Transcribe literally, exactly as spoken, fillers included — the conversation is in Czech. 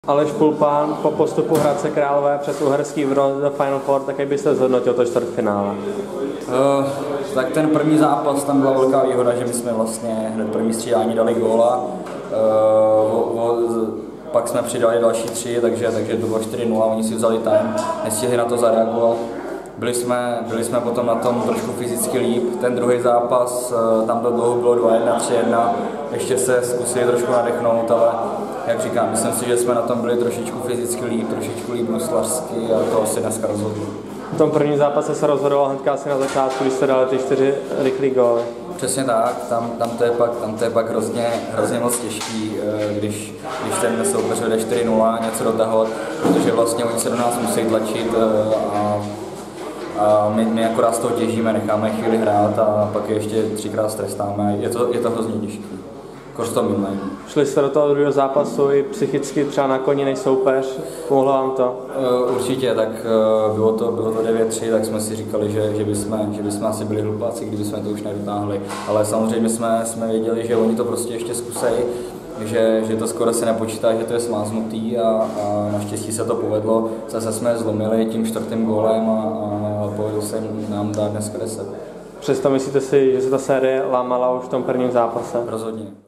Aleš Pulpán po postupu Hradce Králové přes Uherský Brod do Final Four, tak jak byste zhodnotil to čtvrtfinále? Uh, tak ten první zápas, tam byla velká výhoda, že my jsme vlastně hned první střídání dali góla. Uh, o, o, pak jsme přidali další tři, takže, takže to bylo čtyři nula, oni si vzali time, nestihli na to zareagovat. Byli jsme, byli jsme potom na tom trošku fyzicky líp. Ten druhý zápas, tam do dlouho bylo dva jedna, tři jedna, ještě se zkusili trošku nadechnout, ale jak říkám, myslím si, že jsme na tom byli trošičku fyzicky líp, trošičku líp bruslařsky a to asi dneska rozhodlo. V tom prvním zápase se rozhodovalo hnedka asi na začátku, když jste dali ty čtyři rychlý góly. Přesně tak, tam, tam, to je pak, tam to je pak hrozně, hrozně moc těžký, když, když ten soupeř jde čtyři nula něco dotahovat, protože vlastně oni se do nás musí tlačit a A my, my akorát z toho těžíme, necháme chvíli hrát a pak je ještě třikrát strestáme. Je to, je to hrozně těžké. Kož to minulé. Šli jste do toho druhého zápasu i psychicky třeba na koni než soupeř? Pomohlo vám to? Určitě, tak bylo to, bylo to devět tři, tak jsme si říkali, že, že, bychom, že bychom asi byli hlupáci, kdybychom to už nedotáhli. Ale samozřejmě jsme, jsme věděli, že oni to prostě ještě zkusejí, že, že to skoro se nepočítá, že to je smáznutý a, a naštěstí se to povedlo. Zase jsme zlomili tím čtvrtým gólem a, a povedlo se nám dát dneska deset. Přesto myslíte si, že se ta série lámala už v tom prvním zápase? Rozhodně.